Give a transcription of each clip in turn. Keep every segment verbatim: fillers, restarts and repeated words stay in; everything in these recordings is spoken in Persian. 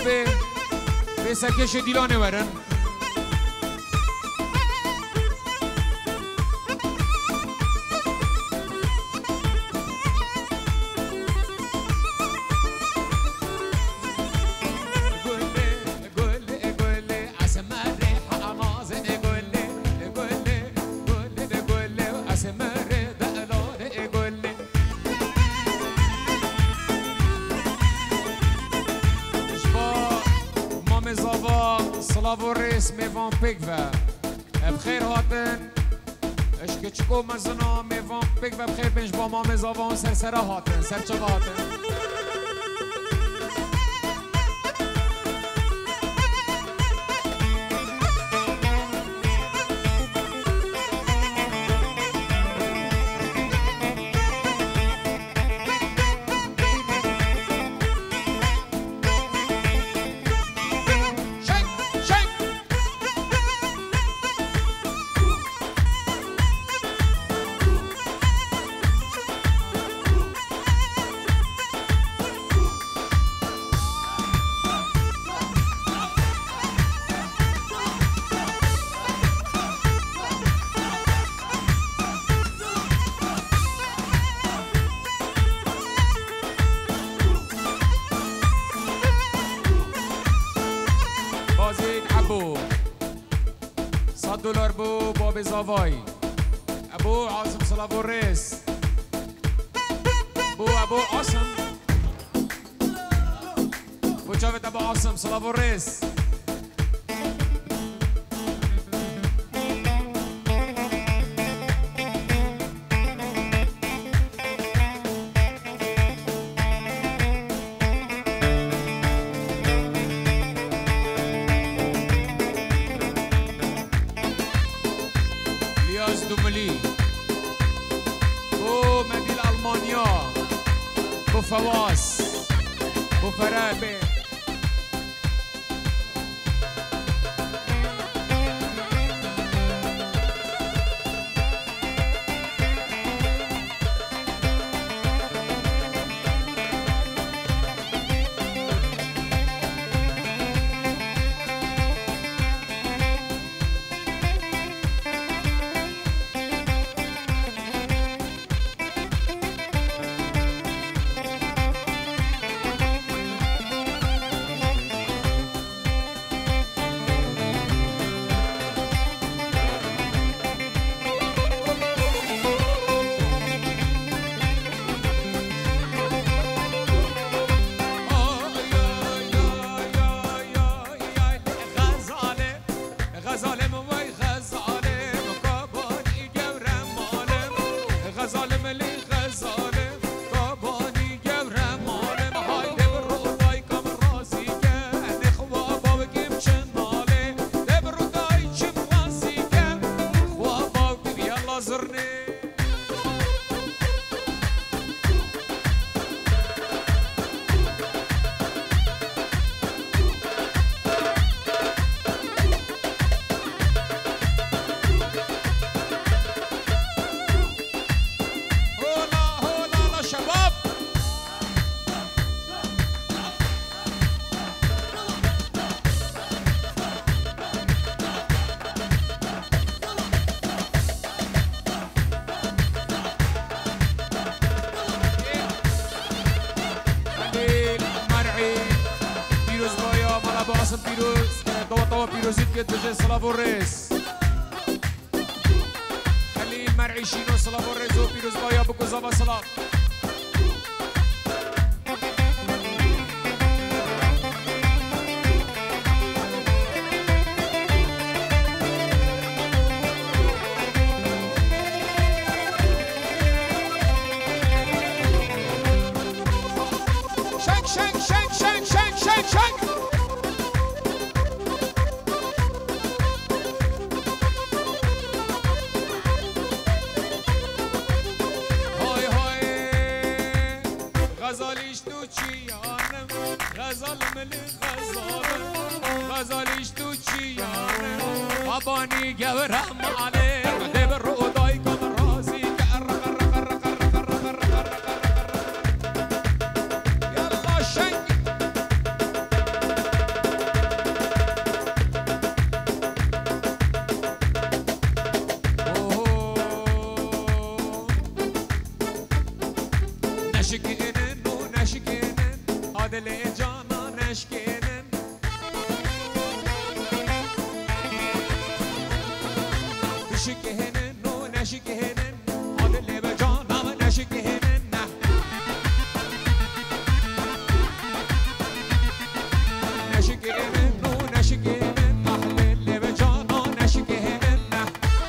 به به سکش دیلانه ورن سلاوريس ميفون بيكفا بخير هاتن اشكي تشكو مزنا ميفون بيكفا بخير بنج با مامي زافون سرسرا هاتن سرچا هاتن دلار بو باب زاوای ابو عاصم سلاوريس بو ابو عاصم بو جاوید ابو عاصم سلاوريس دوملی بو مدينة ألمانيا بو فواز بو فرابي عاصم پیروز دو طوا پیروزیت که بجه سلاوريس خلیل مرعی شینو سلاوريس و پیروز بایا بکو زاوا سلام شنگ شنگ شنگ شنگ شنگ شنگ شنگ غزالیش تو چیانم غزال ملی غزالم غزالیش تو چیانم آبانی گورم ماله دب رودای کم رازی که رق رق رق رق رق رق رق یالا شنگ دل جانانش کنن بشکهنن و نشکهنن دل به جانم نشکهنن نه نشکهنن و نشکهنن دل به جانم نشکهنن نه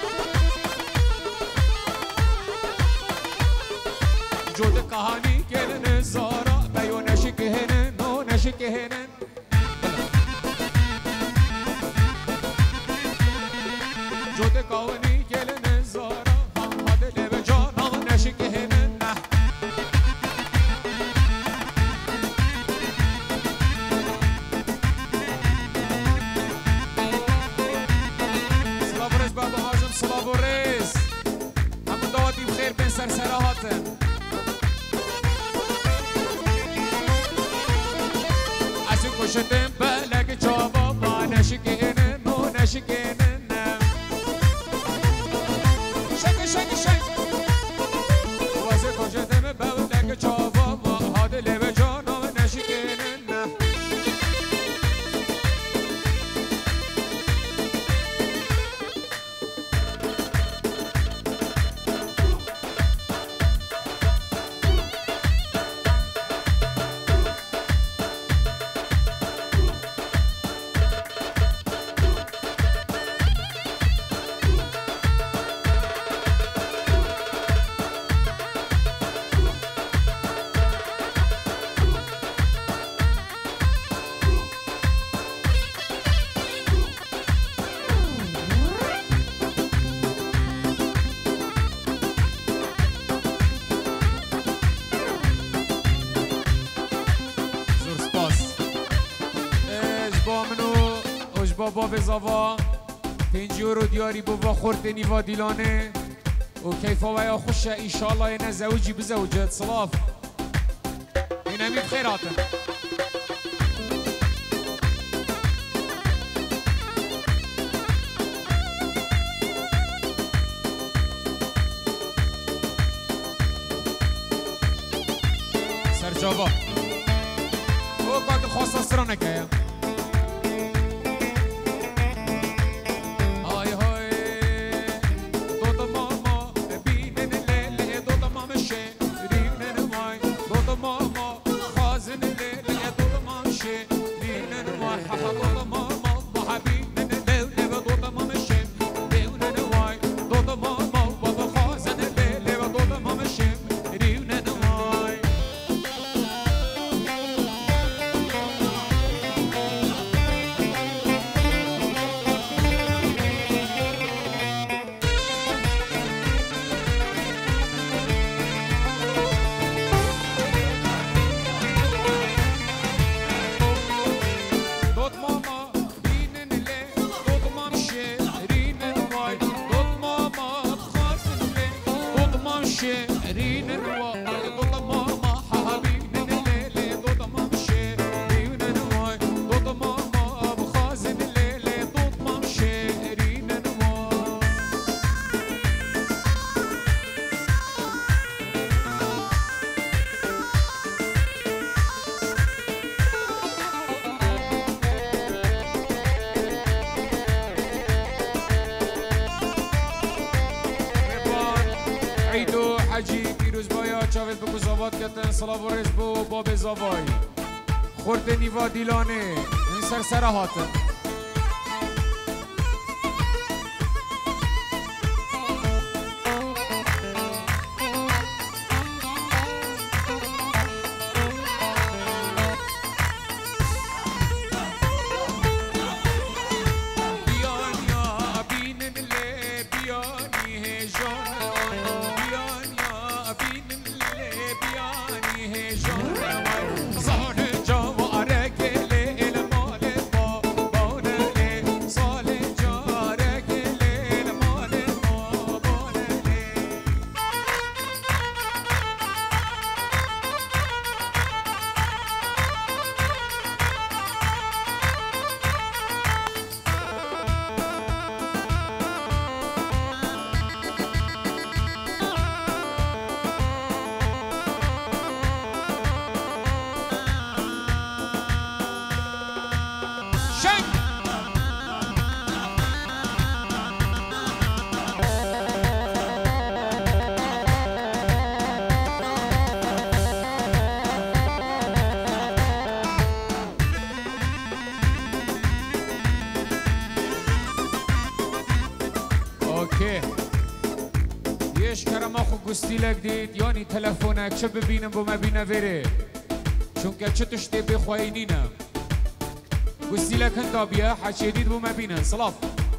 جود کهانی گلن زارا بیو نشکهنن و نشکهنن جود کهانی گلن زارا دل به جانم نشکهنن نه سلام و رز بابا حازم سلام و رز همون دواتی بخیر بین سرسره هاتن از این کشتن بلک جابا با نشکهنن و نشکهنن نه شک شک شک واسه کشتن بلک جابا با دل به جانم نشکهنن نه بابا بزاوا پنج یورو دیاری بابا خوردنی و دیلانه و کیفا و یا خوشه ایشالله یه نزوجی بزوجت صلاف این همی بخیراتن سرجاوا او کات خواسته سرا نکه چاوید بگو زاوات کتن سلام و رز بو باب زاوای خوردنی و دیلانه این سرسره هاتن زهر جواره گله المال با گستیلک دید یانی تلفونک چه ببینم بو مبینه وره چونکه چه تشتی بخواینینم گستیلک هندا بیا حچه دید بو مبینه صلاف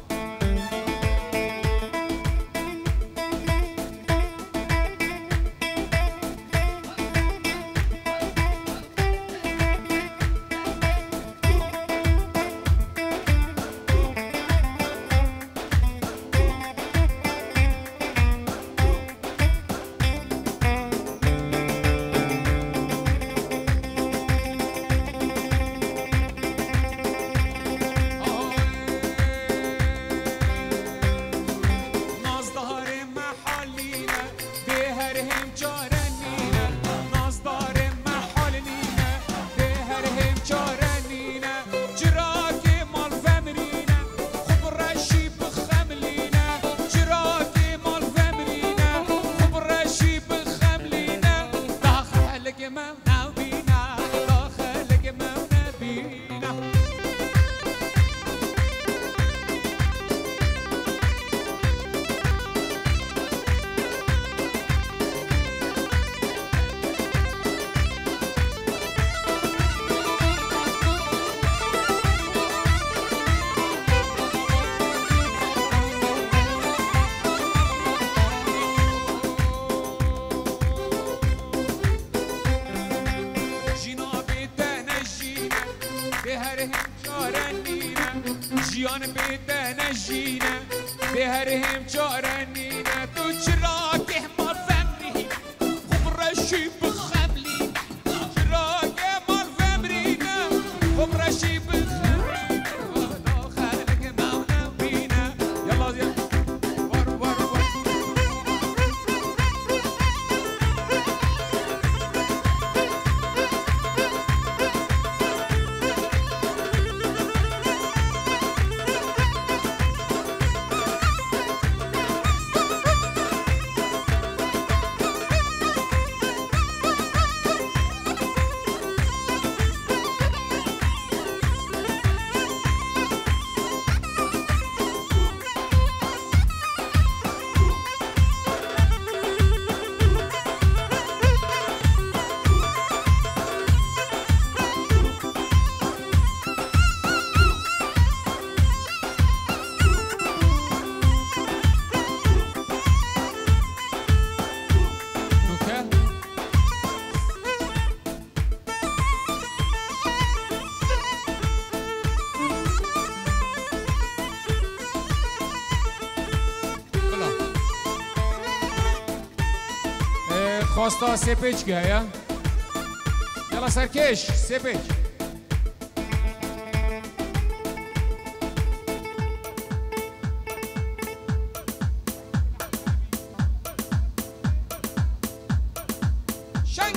جیان بیده نجینه به هر هم چارنینه تو چرا که مال فمری خوب رشی بخملی چرا که مال فمرینه خوب رشی بخملی خدا خلق مونم بینه یلا زیاد وار وار وار خواستا سپیچ گیا یلا سرکش سپیچ شنگ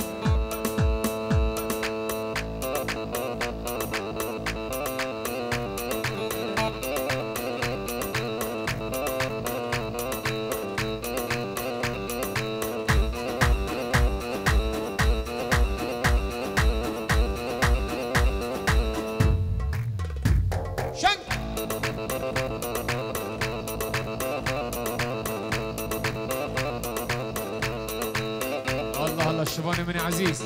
الله الله الشبان من عزيز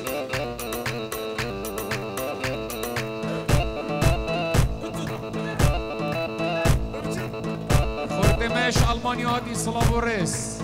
خردمش ألمانيا دي سلافوريس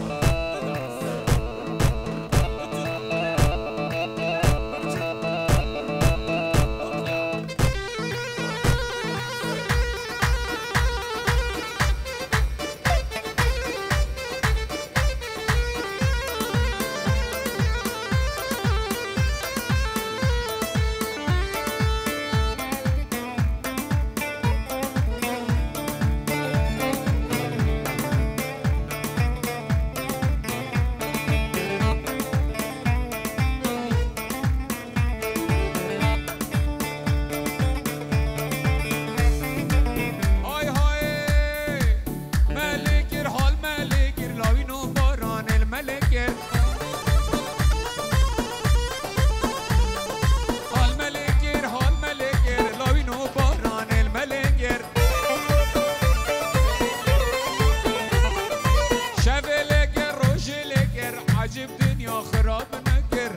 عجب دنيا خراب نكر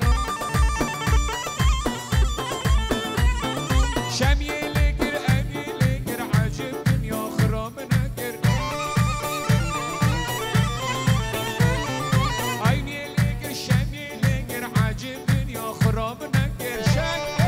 شمي لكر أني لكر عجب دنيا خراب نكر عيني لكر شمي لكر عجب دنيا خراب نكر شك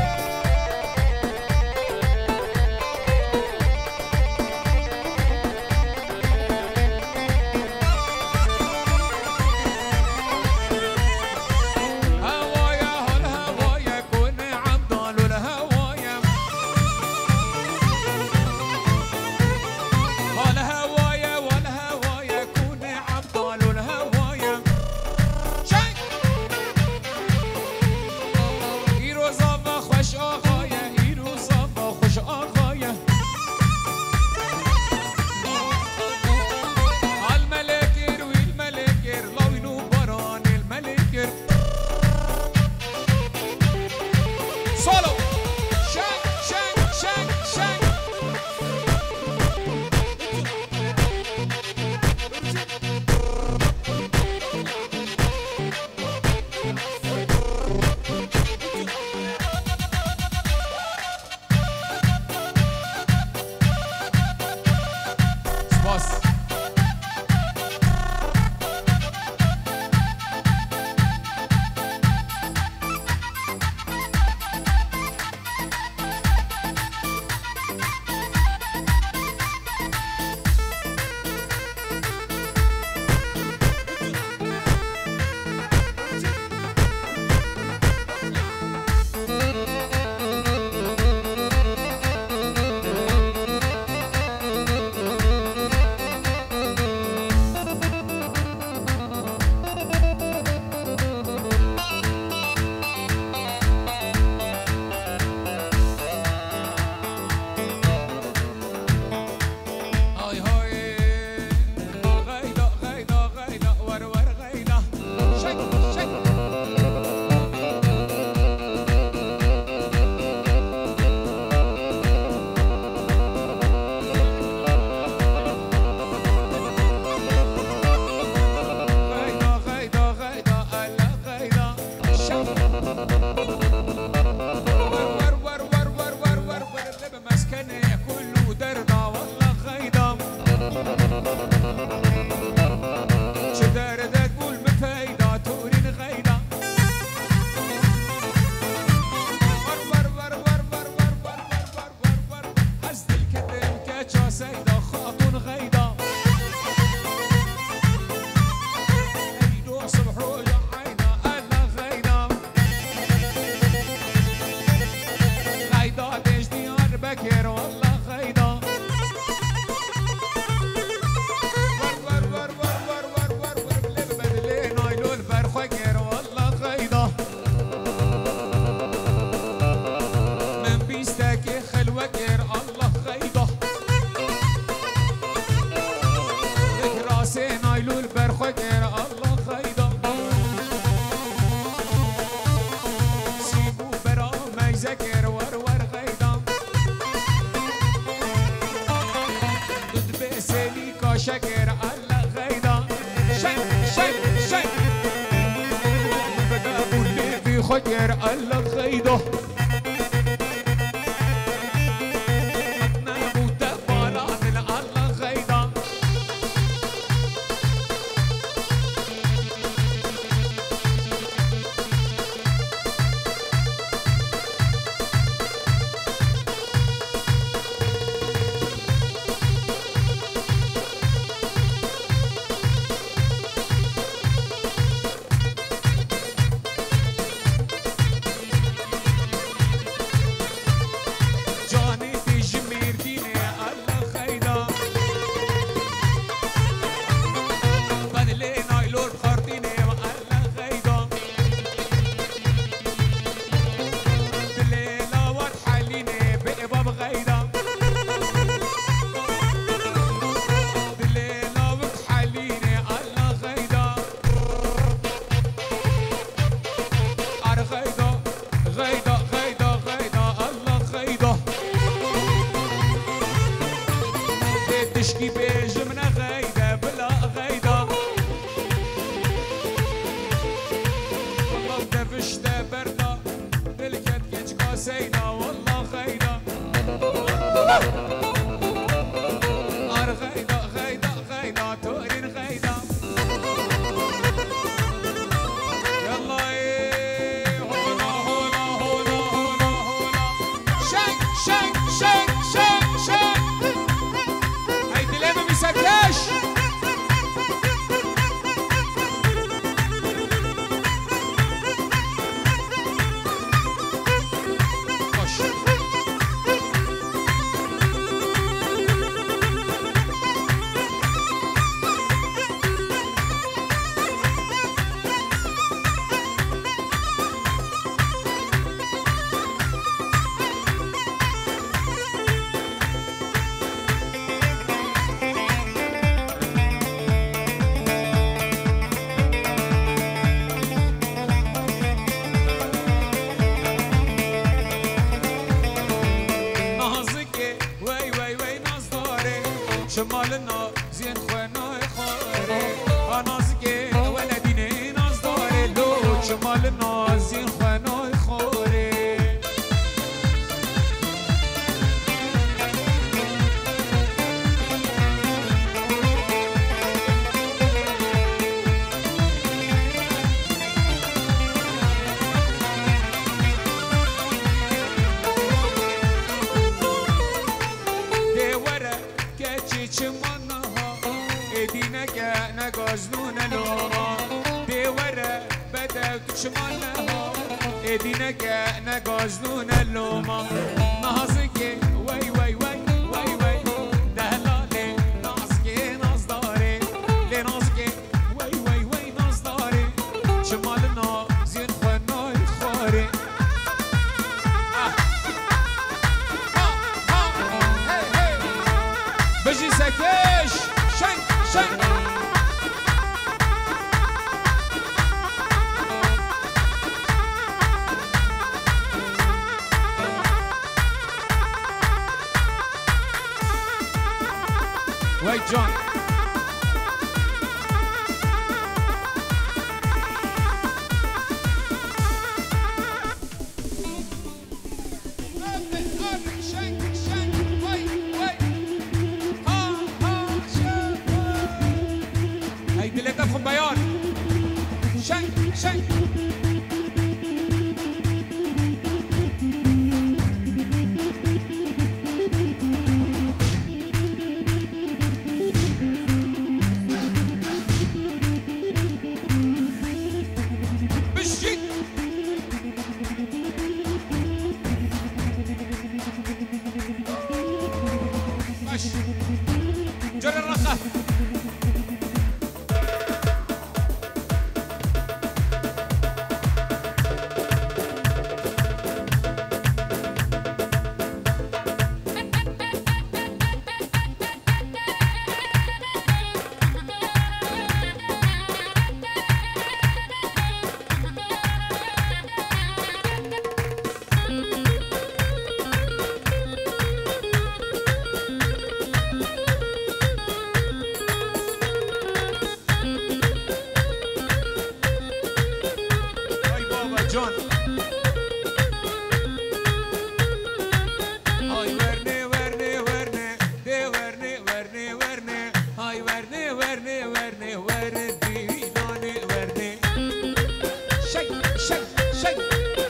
شكر الله غيدا شك شك شك بدا كل في خير الله غيدا شمال نازین خنای خوره دیوره که چمانها ادینه که نگازنون لوما دیوره بدأت شمالها ادينا كأنا قازلون اللوما نهزكي وي وي وي وي وي دهلالي نازكي نازداري لي نازكي وي وي وي نازداري شمالنا زين خناي خاري بجي سكيش شنك شنك Wait, John. هاي دلتا في بيان. شنك شنك. جرى الرخاء John. Ay verne verne verne de verne verne verne ay verne verne verne verne dilane verne Shake shake shake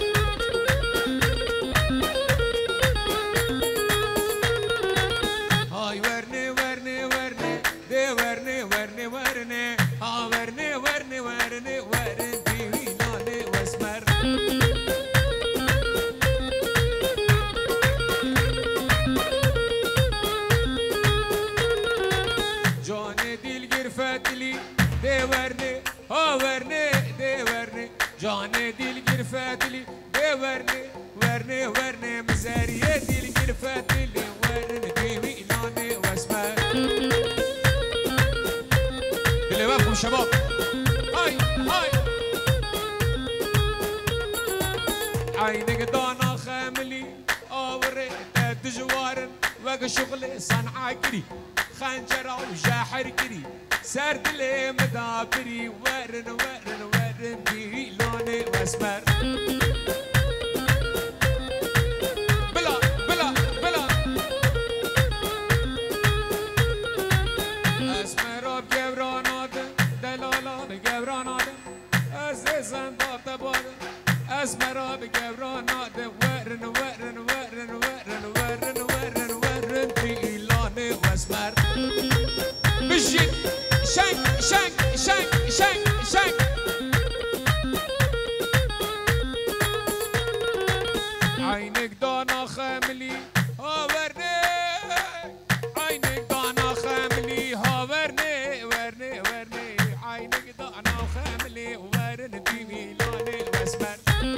Ay verne verne verne de verne verne verne ay verne verne verne verne dilane واسمر جان دلگیر فتلی دیورنه آورنه دیورنه جان دلگیر فتلی دیورنه ورنه ورنه مزاریه دلگیر فتلی ورنه دیویلانه واسمر اللي بابكم شباب هاي هاي عينك دانا خاملي اوريت دجوار وقت شغلي صنعة كري خنجرة وجاحر كري سرد لي مدابري ورن ورن ورن بي لوني واسمر بلا بلا بلا اسمر بجبرانات دلالات بجبرانات ازيزن دات باد اسمر بجبرانات ورن ورن ورن ورن ورن ورن ورن بي لوني واسمر بجد شنك شنك شنك شنك شنك عينك دانا خاملي هاورني عينك دانا خاملي هاورني ورني ورني عينك دانا خاملي ورن بيمي لوني واسمر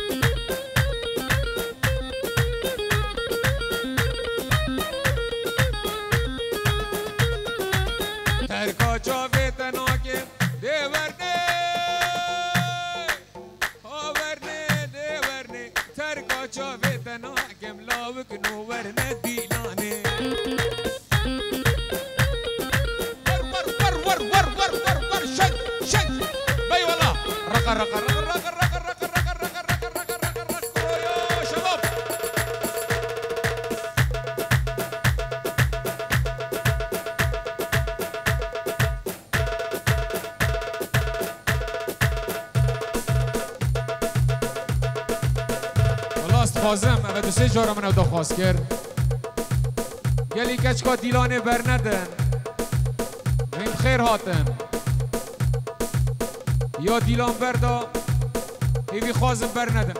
تركا جاويت ناكي ديورني هاورني ديورني تركا جاويت ناكي ملاوك نورنا ديلاني ور ور ور ور ور ور ور ور شن شن بي والله رقا رقا رقا رقا رقا رقا خازم اما دو سه جارا من او خواست کرد گلی کچکا دیلانه بر ندن این خیر هاتن یا دیلان بردا ایوی خازم بر ندن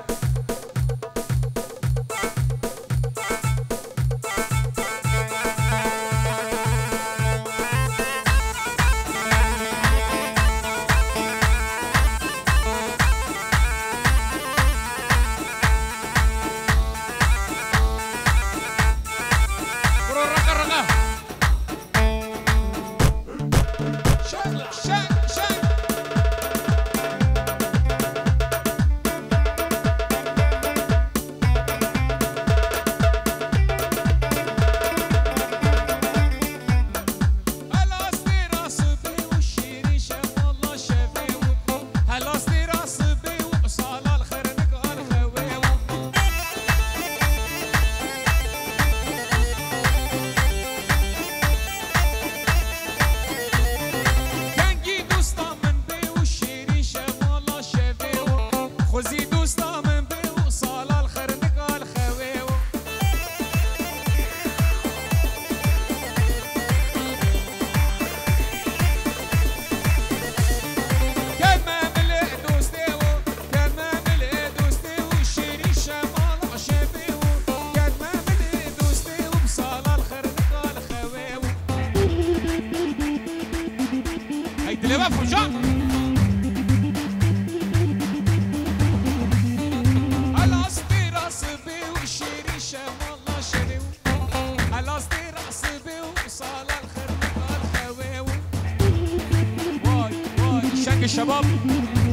شباب